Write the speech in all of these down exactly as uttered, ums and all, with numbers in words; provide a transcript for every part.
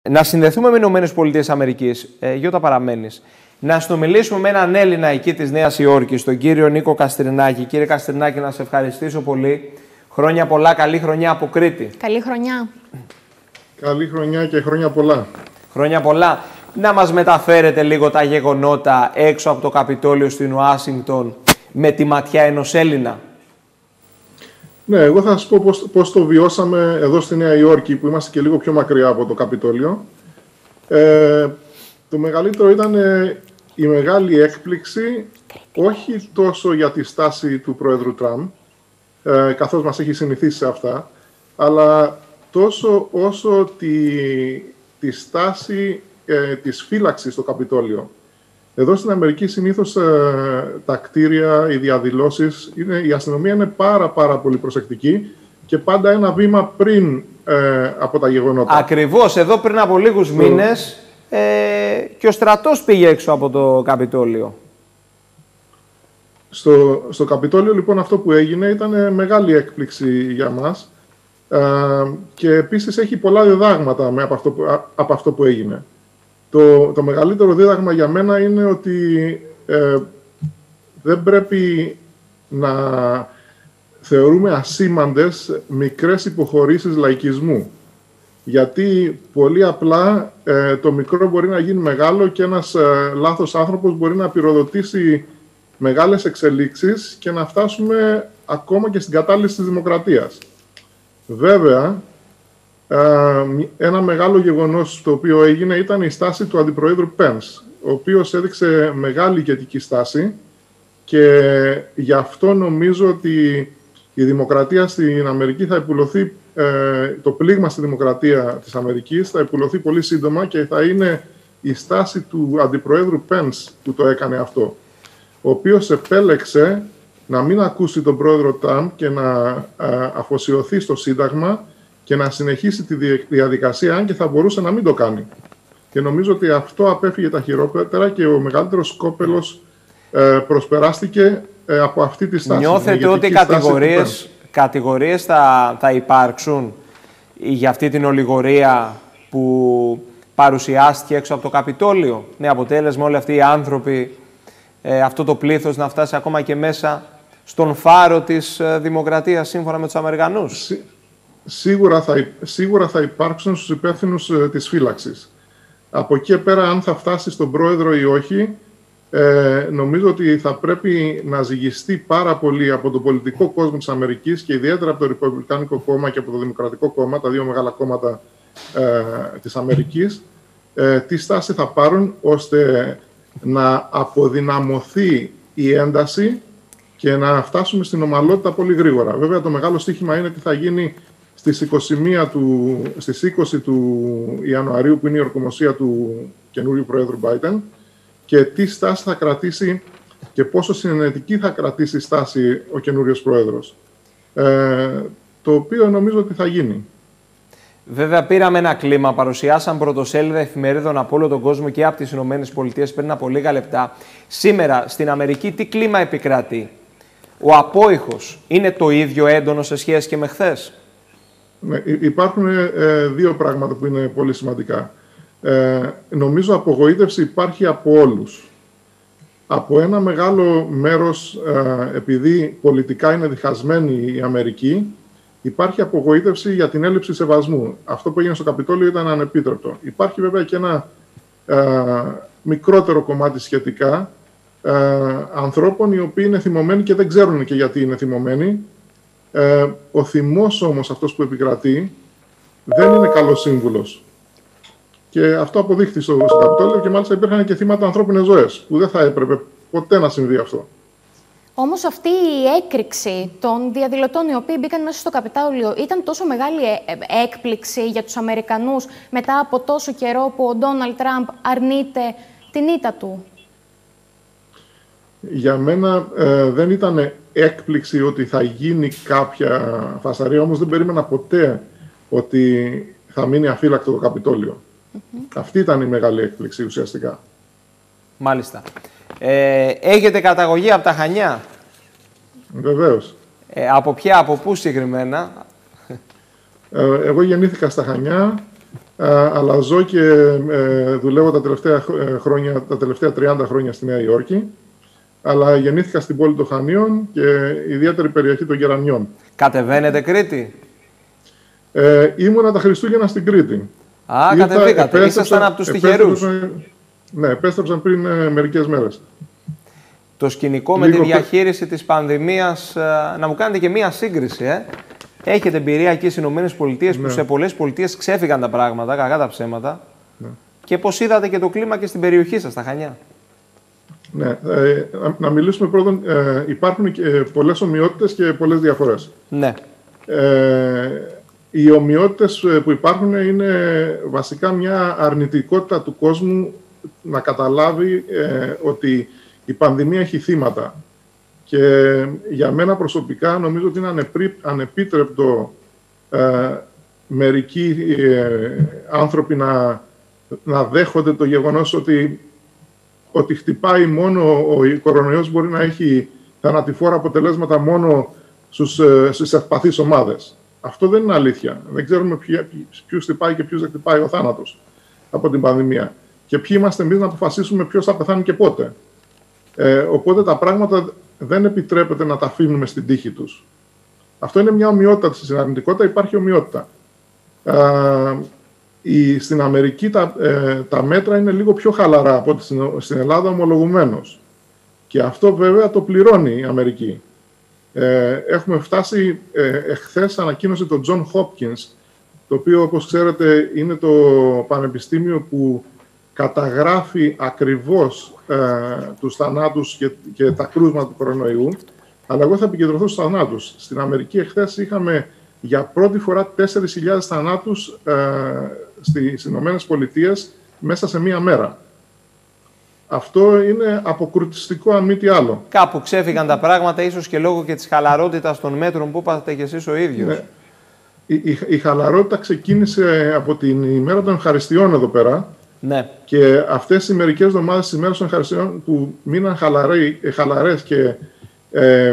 να συνδεθούμε με Ηνωμένες Πολιτείες Αμερικής, ε, Γιώτα παραμένεις, να συνομιλήσουμε με έναν Έλληνα εκεί της Νέας Υόρκης, τον κύριο Νίκο Καστρινάκη. Κύριε Καστρινάκη, να σε ευχαριστήσω πολύ. Χρόνια πολλά, καλή χρονιά από Κρήτη. Καλή χρονιά. Καλή χρονιά και χρόνια πολλά. Χρόνια πολλά. Να μας μεταφέρετε λίγο τα γεγονότα έξω από το Καπιτόλιο στην Ουάσιγκτον με τη ματιά ενός Έλληνα. Ναι, εγώ θα σας πω πώς, πώς το βιώσαμε εδώ στη Νέα Υόρκη, που είμαστε και λίγο πιο μακριά από το Καπιτόλιο. Ε, το μεγαλύτερο ήταν ε, η μεγάλη έκπληξη, όχι τόσο για τη στάση του Πρόεδρου Τραμπ, ε, καθώς μας έχει συνηθίσει σε αυτά, αλλά τόσο όσο τη, τη στάση ε, της φύλαξης στο Καπιτόλιο. Εδώ στην Αμερική συνήθως ε, τα κτίρια, οι διαδηλώσεις, είναι, η αστυνομία είναι πάρα πάρα πολύ προσεκτική και πάντα ένα βήμα πριν ε, από τα γεγονότα. Ακριβώς, εδώ πριν από λίγους mm. μήνες ε, και ο στρατός πήγε έξω από το Καπιτόλιο. Στο, στο Καπιτόλιο λοιπόν αυτό που έγινε ήταν μεγάλη έκπληξη για μας ε, και επίσης έχει πολλά διδάγματα με από, αυτό που, από αυτό που έγινε. Το, το μεγαλύτερο δίδαγμα για μένα είναι ότι ε, δεν πρέπει να θεωρούμε ασήμαντες μικρές υποχωρήσεις λαϊκισμού. Γιατί πολύ απλά ε, το μικρό μπορεί να γίνει μεγάλο και ένας ε, λάθος άνθρωπος μπορεί να πυροδοτήσει μεγάλες εξελίξεις και να φτάσουμε ακόμα και στην κατάλυση της δημοκρατίας. Βέβαια, ένα μεγάλο γεγονός το οποίο έγινε ήταν η στάση του Αντιπροέδρου Πένς, ο οποίος έδειξε μεγάλη ηγετική στάση και γι' αυτό νομίζω ότι η δημοκρατία στην Αμερική θα υπουλωθεί, το πλήγμα στη δημοκρατία της Αμερικής θα υπουλωθεί πολύ σύντομα και θα είναι η στάση του Αντιπροέδρου Πένς που το έκανε αυτό, ο οποίος επέλεξε να μην ακούσει τον πρόεδρο Τραμπ και να αφοσιωθεί στο Σύνταγμα και να συνεχίσει τη διαδικασία, αν και θα μπορούσε να μην το κάνει. Και νομίζω ότι αυτό απέφυγε τα χειρότερα και ο μεγαλύτερος κόπελος ε, προσπεράστηκε ε, από αυτή τη στάση. Νιώθετε ότι κατηγορίες, κατηγορίες θα, θα υπάρξουν για αυτή την ολιγορία που παρουσιάστηκε έξω από το Καπιτόλιο? Ναι, αποτέλεσμα όλοι αυτοί οι άνθρωποι, ε, αυτό το πλήθος να φτάσει ακόμα και μέσα στον φάρο της ε, δημοκρατίας σύμφωνα με τους Αμερικανούς. Σίγουρα θα, σίγουρα θα υπάρξουν στους υπεύθυνους ε, της φύλαξης. Από εκεί πέρα, αν θα φτάσει στον πρόεδρο ή όχι, ε, νομίζω ότι θα πρέπει να ζυγιστεί πάρα πολύ από τον πολιτικό κόσμο της Αμερικής και ιδιαίτερα από το Ρεπουμπλικάνικο κόμμα και από το Δημοκρατικό κόμμα, τα δύο μεγάλα κόμματα ε, της Αμερικής, ε, τι στάση θα πάρουν ώστε να αποδυναμωθεί η ένταση και να φτάσουμε στην ομαλότητα πολύ γρήγορα. Βέβαια, το μεγάλο στοίχημα είναι τι θα γίνει στις είκοσι μία του, στις είκοσι του Ιανουαρίου, που είναι η ορκομοσία του καινούριου Προέδρου Biden, και τι στάση θα κρατήσει και πόσο συνενετική θα κρατήσει η στάση ο καινούριος Πρόεδρος. Ε, το οποίο νομίζω ότι θα γίνει. Βέβαια, πήραμε ένα κλίμα, παρουσιάσαν πρωτοσέλιδα εφημερίδων από όλο τον κόσμο και από τις Ηνωμένες Πολιτείες πριν από λίγα λεπτά. Σήμερα στην Αμερική τι κλίμα επικρατεί? Ο απόϊχος είναι το ίδιο έντονο σε σχέση και με χθες? Ναι, υπάρχουν ε, δύο πράγματα που είναι πολύ σημαντικά. Ε, νομίζω απογοήτευση υπάρχει από όλους. Από ένα μεγάλο μέρος, ε, επειδή πολιτικά είναι διχασμένη η Αμερική, υπάρχει απογοήτευση για την έλλειψη σεβασμού. Αυτό που έγινε στο Καπιτόλιο ήταν ανεπίτρεπτο. Υπάρχει βέβαια και ένα ε, μικρότερο κομμάτι σχετικά ε, ανθρώπων οι οποίοι είναι θυμωμένοι και δεν ξέρουν και γιατί είναι θυμωμένοι. Ε, ο θυμός όμως, αυτός που επικρατεί, δεν είναι καλός σύμβουλος. Και αυτό αποδείχθηκε στο, στο Καπιτόλιο και μάλιστα υπήρχαν και θύματα ανθρώπινες ζωές, που δεν θα έπρεπε ποτέ να συμβεί αυτό. Όμως αυτή η έκρηξη των διαδηλωτών οι οποίοι μπήκαν μέσα στο Καπιτόλιο ήταν τόσο μεγάλη έκπληξη για τους Αμερικανούς μετά από τόσο καιρό που ο Ντόναλντ Τραμπ αρνείται την ήττα του? Για μένα ε, δεν ήταν έκπληξη ότι θα γίνει κάποια φασαρία, όμως δεν περίμενα ποτέ ότι θα μείνει αφύλακτο το Καπιτόλιο. Mm-hmm. Αυτή ήταν η μεγάλη έκπληξη ουσιαστικά. Μάλιστα. Ε, έχετε καταγωγή από τα Χανιά? Βεβαίως. Ε, από ποια, από πού συγκεκριμένα? Ε, εγώ γεννήθηκα στα Χανιά, αλλά ζω και ε, δουλεύω τα τελευταία, χρόνια, τα τελευταία τριάντα χρόνια στη Νέα Υόρκη. Αλλά γεννήθηκα στην πόλη των Χανίων και ιδιαίτερη περιοχή των Γερανιών. Κατεβαίνετε Κρήτη? Ε, ήμουνα τα Χριστούγεννα στην Κρήτη. Α, Ήρθα, κατεβήκατε. Ήσασταν από τους τυχερούς. Ναι, επέστρεψαν πριν ε, μερικές μέρες. Το σκηνικό Λίγο με τη διαχείριση π... της πανδημίας, ε, να μου κάνετε και μία σύγκριση, ε. Έχετε εμπειρία εκεί στις ΗΠΑ, ναι, που σε πολλές πολιτείες ξέφυγαν τα πράγματα, κακά τα ψέματα. Ναι. Και πώς είδατε και το κλίμα και στην περιοχή σας, στα Χανιά? Ναι, ε, να μιλήσουμε πρώτον, ε, υπάρχουν και πολλές ομοιότητες και πολλές διαφορές. Ναι. Ε, οι ομοιότητες που υπάρχουν είναι βασικά μια αρνητικότητα του κόσμου να καταλάβει ε, ότι η πανδημία έχει θύματα. Και για μένα προσωπικά νομίζω ότι είναι ανεπίτρεπτο ε, μερικοί ε, άνθρωποι να, να δέχονται το γεγονός ότι ότι χτυπάει μόνο, ο κορονοϊός μπορεί να έχει θανατηφόρα αποτελέσματα μόνο στους, στις ευπαθείς ομάδες. Αυτό δεν είναι αλήθεια. Δεν ξέρουμε ποιους χτυπάει και ποιους δεν χτυπάει ο θάνατος από την πανδημία. Και ποιοι είμαστε εμείς να αποφασίσουμε ποιος θα πεθάνει και πότε. Ε, οπότε τα πράγματα δεν επιτρέπεται να τα αφήνουμε στην τύχη τους. Αυτό είναι μια ομοιότητα. Στην αρνητικότητα υπάρχει ομοιότητα. Ε, Η, στην Αμερική τα, ε, τα μέτρα είναι λίγο πιο χαλαρά από ό,τι στην, στην Ελλάδα ομολογουμένως. Και αυτό βέβαια το πληρώνει η Αμερική. Ε, έχουμε φτάσει, ε, εχθές ανακοίνωσε το John Hopkins, το οποίο όπως ξέρετε είναι το πανεπιστήμιο που καταγράφει ακριβώς ε, τους θανάτους και, και τα κρούσματα του κορονοϊού. Αλλά εγώ θα επικεντρωθώ στους θανάτους. Στην Αμερική εχθές είχαμε για πρώτη φορά τέσσερις χιλιάδες θανάτους ε, στις Ηνωμένες Πολιτείες μέσα σε μία μέρα. Αυτό είναι αποκρουστικό αν μη τι άλλο. Κάπου ξέφυγαν τα πράγματα, ίσως και λόγω και της χαλαρότητας των μέτρων που είπατε και εσείς ο ίδιος. Ναι. Η, η, η χαλαρότητα ξεκίνησε από την ημέρα των ευχαριστειών εδώ πέρα. Ναι. Και αυτές οι μερικές εβδομάδες της ημέρας των ευχαριστειών που μείναν χαλαρέ, χαλαρές και ε,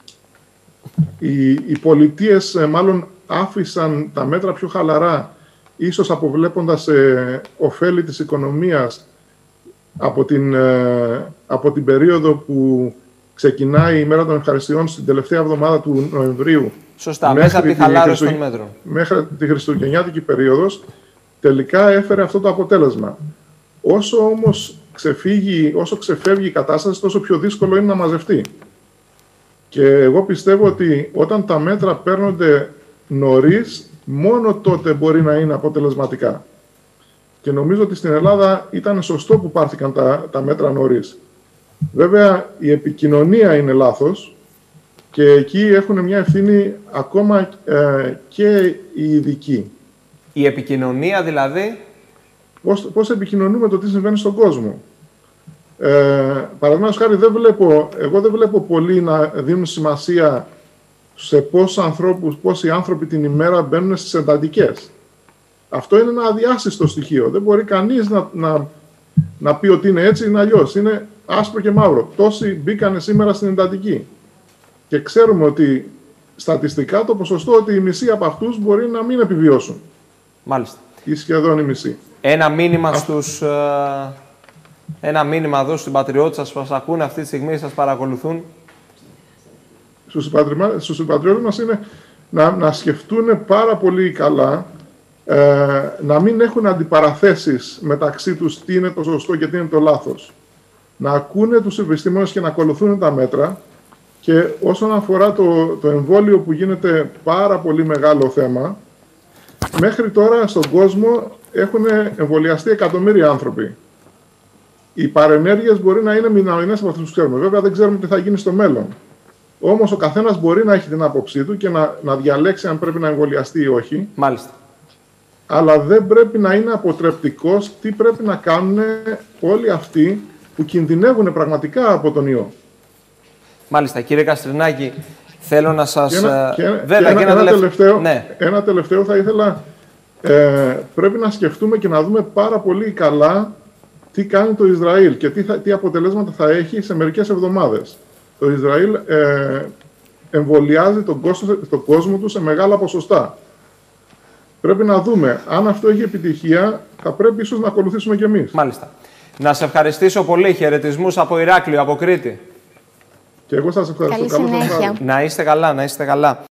οι, οι πολιτείες ε, μάλλον άφησαν τα μέτρα πιο χαλαρά, ίσως αποβλέποντας ε, ωφέλη της οικονομίας από την, ε, από την περίοδο που ξεκινάει η ημέρα των ευχαριστειών στην τελευταία εβδομάδα του Νοεμβρίου. Σωστά, μέσα από τη χαλάρωση των μέτρων. Μέχρι τη χριστουγεννιάτικη περίοδος, τελικά έφερε αυτό το αποτέλεσμα. Όσο όμως ξεφύγει, όσο ξεφεύγει η κατάσταση, τόσο πιο δύσκολο είναι να μαζευτεί. Και εγώ πιστεύω ότι όταν τα μέτρα παίρνονται νωρίς, μόνο τότε μπορεί να είναι αποτελεσματικά. Και νομίζω ότι στην Ελλάδα ήταν σωστό που πάρθηκαν τα, τα μέτρα νωρίς. Βέβαια, η επικοινωνία είναι λάθος και εκεί έχουν μια ευθύνη ακόμα ε, και οι ειδικοί. Η επικοινωνία δηλαδή? Πώς, πώς επικοινωνούμε το τι συμβαίνει στον κόσμο. Ε, Παραδείγματος χάρη, δεν βλέπω, εγώ δεν βλέπω πολλοί να δίνουν σημασία σε πόσους ανθρώπους, πόσοι άνθρωποι την ημέρα μπαίνουν στις εντατικές. Αυτό είναι ένα αδιάσυστο στοιχείο. Δεν μπορεί κανείς να, να, να πει ότι είναι έτσι ή αλλιώς. Είναι άσπρο και μαύρο. Τόσοι μπήκανε σήμερα στην εντατική. Και ξέρουμε ότι στατιστικά το ποσοστό ότι οι μισοί από αυτούς μπορεί να μην επιβιώσουν. Μάλιστα. Ή σχεδόν οι μισοί. Ένα μήνυμα, Α... στους, uh, ένα μήνυμα εδώ στους συμπατριώτες σας που σας ακούνε αυτή τη στιγμή, σας παρακολουθούν. Στους συμπατριώτες μας είναι να, να σκεφτούν πάρα πολύ καλά, ε, να μην έχουν αντιπαραθέσεις μεταξύ τους τι είναι το σωστό και τι είναι το λάθος. Να ακούνε τους επιστήμονες και να ακολουθούν τα μέτρα. Και όσον αφορά το, το εμβόλιο που γίνεται πάρα πολύ μεγάλο θέμα, μέχρι τώρα στον κόσμο έχουν εμβολιαστεί εκατομμύρια άνθρωποι. Οι παρενέργειες μπορεί να είναι μηδαμινές από αυτούς που ξέρουμε. Βέβαια δεν ξέρουμε τι θα γίνει στο μέλλον. Όμως ο καθένας μπορεί να έχει την άποψή του και να, να διαλέξει αν πρέπει να εμβολιαστεί ή όχι. Μάλιστα. Αλλά δεν πρέπει να είναι αποτρεπτικός τι πρέπει να κάνουν όλοι αυτοί που κινδυνεύουν πραγματικά από τον ιό. Μάλιστα. Κύριε Καστρινάκη, θέλω να σας... Και ένα, και, Βέβαια, και ένα, και ένα, ένα, τελευταίο... τελευταίο, ναι. ένα τελευταίο θα ήθελα... Ε, πρέπει να σκεφτούμε και να δούμε πάρα πολύ καλά τι κάνει το Ισραήλ και τι, θα, τι αποτελέσματα θα έχει σε μερικές εβδομάδες. Το Ισραήλ ε, εμβολιάζει τον κόσμο, τον κόσμο του σε μεγάλα ποσοστά. Πρέπει να δούμε αν αυτό έχει επιτυχία, θα πρέπει ίσως να ακολουθήσουμε κι εμείς. Μάλιστα. Να σε ευχαριστήσω πολύ. Χαιρετισμούς από Ηράκλειο, από Κρήτη. Και εγώ σας ευχαριστώ. Καλή συνέχεια. Να είστε καλά, να είστε καλά.